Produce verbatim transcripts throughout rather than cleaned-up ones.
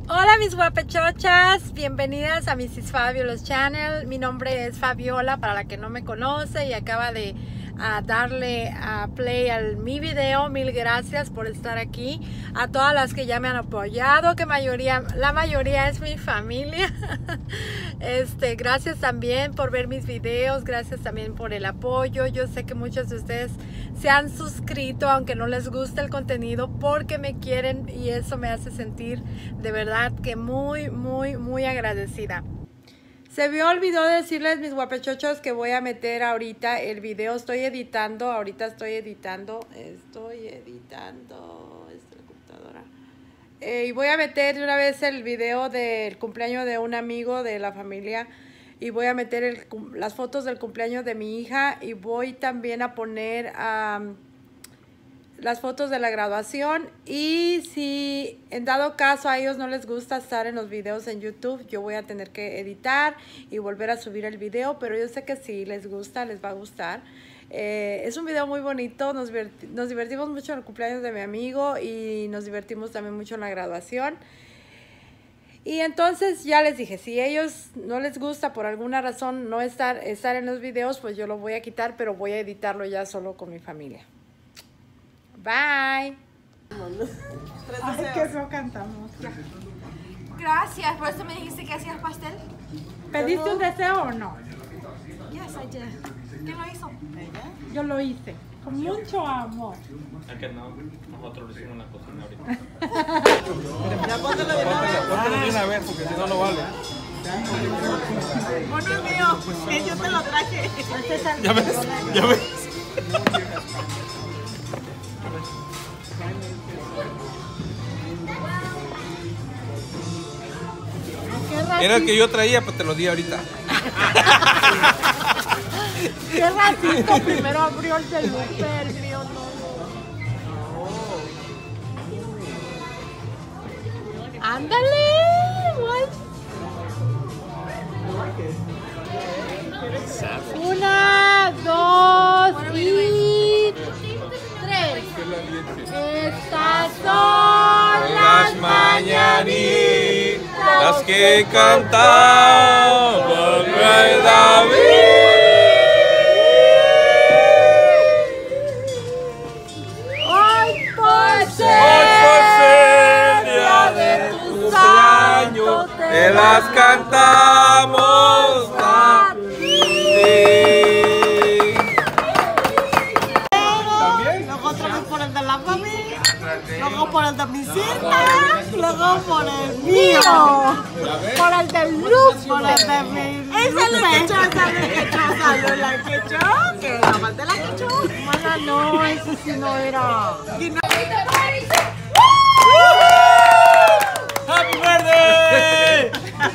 Hola mis guapechochas, bienvenidas a Missus Fabulous Channel. Mi nombre es Fabiola para la que no me conoce y acaba de uh, darle a uh, play a mi video. Mil gracias por estar aquí. A todas las que ya me han apoyado, que mayoría, la mayoría es mi familia. Este, gracias también por ver mis videos, gracias también por el apoyo. Yo sé que muchos de ustedes se han suscrito aunque no les guste el contenido porque me quieren y eso me hace sentir de verdad que muy, muy, muy agradecida. Se me olvidó decirles, mis guapechochos, que voy a meter ahorita el video. Estoy editando, ahorita estoy editando, estoy editando esta computadora. Eh, y voy a meter de una vez el video del cumpleaños de un amigo de la familia. Y voy a meter el, las fotos del cumpleaños de mi hija. Y voy también a poner um, las fotos de la graduación. Y si en dado caso a ellos no les gusta estar en los videos en YouTube, yo voy a tener que editar y volver a subir el video. Pero yo sé que si les gusta, les va a gustar. Eh, es un video muy bonito, nos, nos divertimos mucho en el cumpleaños de mi amigo y nos divertimos también mucho en la graduación. Y entonces ya les dije, si a ellos no les gusta por alguna razón no estar, estar en los videos, pues yo lo voy a quitar, pero voy a editarlo ya solo con mi familia. Bye. Ay, que eso cantamos. Gracias, por eso me dijiste que hacías pastel. ¿Pediste un deseo o no? Yes, I did. ¿Quién lo hizo? Yo lo hice, con mucho amor. Es que no, nosotros lo hicimos en la cocina ahorita. Ya póntelo de una vez. Póntelo de una vez porque si no, no vale. Uno es mío, que yo te lo traje. Ya ves, ya ves. Era el que yo traía, pues te lo di ahorita. Qué ratito, primero abrió el del Lupe, el mío no. Ándale, what? Una, dos y tres. Estas son Las mañanitas, las que cantaba el rey David. Hoy por ser Hoy por ser día de tu cumpleaños, cumpleaños, te las cantamos a ti. Luego otra vez por el de la familia, luego por el de mis hijas, luego por el mío, por el del Lupe. por el de mi Esa es la quechó, esa es la quechó, esa es la quechó, que la más de la quechó. Mana, no, ese sí no era. Y no- ¡Happy birthday!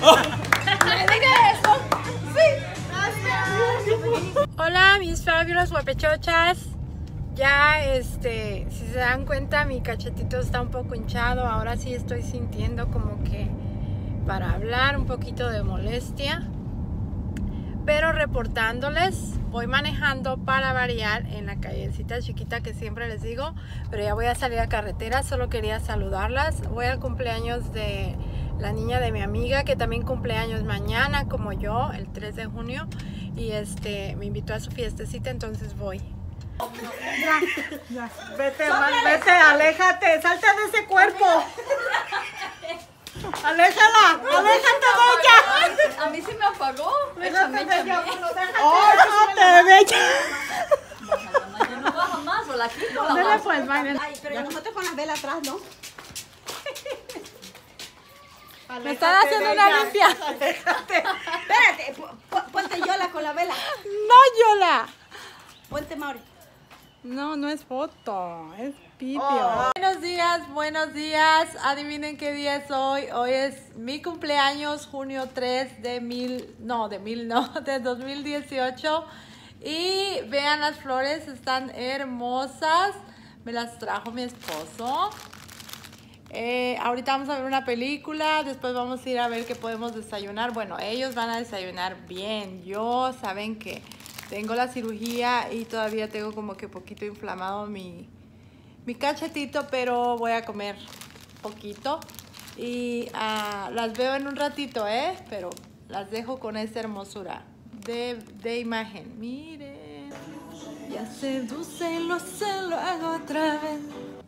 Hola mis fabulous guapechochas. Ya este, si se dan cuenta, mi cachetito está un poco hinchado. Ahora sí estoy sintiendo como que para hablar un poquito de molestia. Pero reportándoles, voy manejando para variar en la callecita chiquita que siempre les digo. Pero ya voy a salir a carretera, solo quería saludarlas. Voy al cumpleaños de la niña de mi amiga, que también cumpleaños mañana, como yo, el tres de junio. Y este, me invitó a su fiestecita, entonces voy. Vete, mal, vete, aléjate, salte de ese cuerpo. Aléjala, aléjate de ella. A mí sí me apagó. Déjate de ella, bueno, déjate. Oh, déjate de ella. Yo no bajo más, o la quito o la Dele bajo. pues, bailen. Ay, pero nosotros con las velas atrás, ¿no? Me están haciendo una limpia. Aléjate. Espérate, po- ponte Yola con la vela. No, Yola. Ponte Mauri. No, no es foto, es pipio. Oh. Buenos días, buenos días. Adivinen qué día es hoy. Hoy es mi cumpleaños, junio tres de mil, no, de mil, no, de dos mil dieciocho. Y vean las flores, están hermosas. Me las trajo mi esposo. Eh, ahorita vamos a ver una película, después vamos a ir a ver qué podemos desayunar. Bueno, ellos van a desayunar bien. Yo, saben que tengo la cirugía y todavía tengo como que poquito inflamado mi, mi cachetito, pero voy a comer poquito. Y uh, las veo en un ratito, ¿eh? Pero las dejo con esta hermosura de, de imagen. Miren. Ya seduce, lo sé, lo hago otra vez.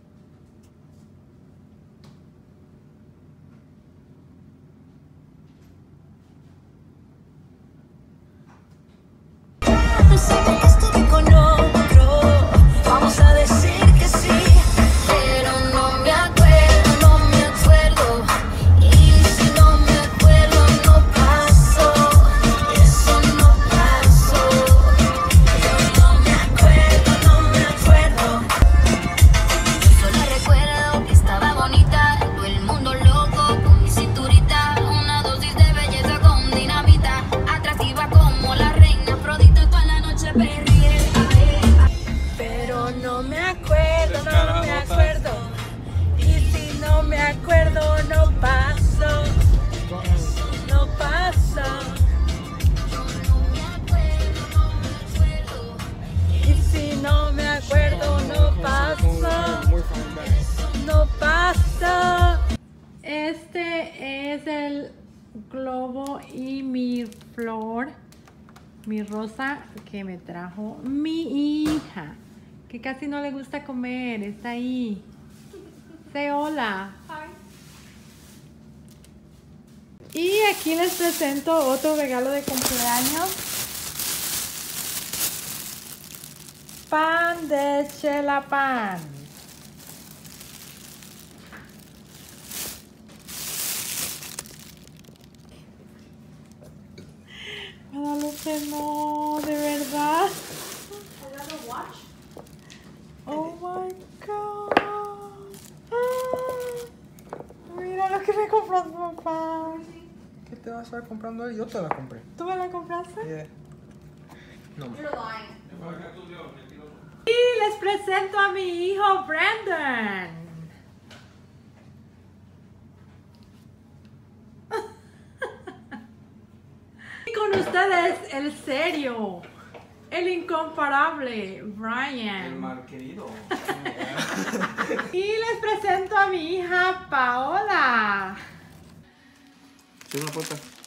Sabes que estoy con otro, vamos a decir que sí, pero no me acuerdo, no me acuerdo, y si no me acuerdo no pasó, eso no pasó, yo no me acuerdo, no me acuerdo, yo solo recuerdo que estaba bonita, todo el mundo loco con mi cinturita, una dosis de belleza con dinamita, atractiva como la reina Afrodita. Pero no me acuerdo, no me acuerdo. Y si no me acuerdo, no paso. No paso. Y si no me acuerdo, no paso. No paso. Este es el globo y mi flor. Mi rosa que me trajo mi hija, que casi no le gusta comer, está ahí. Say hola. Hi. Y aquí les presento otro regalo de cumpleaños. Pan de Chela Pan. Guadalupe, no, de verdad. Oh my god. Ah, mira lo que me compró tu papá. ¿Qué te vas a estar comprando él? Yo te la compré. ¿Tú me la compraste? Yeah. No. Y les presento a mi hijo Brandon. Con ustedes, el serio, el incomparable Brian. El mal querido. Y les presento a mi hija Paola. Sí, una foto.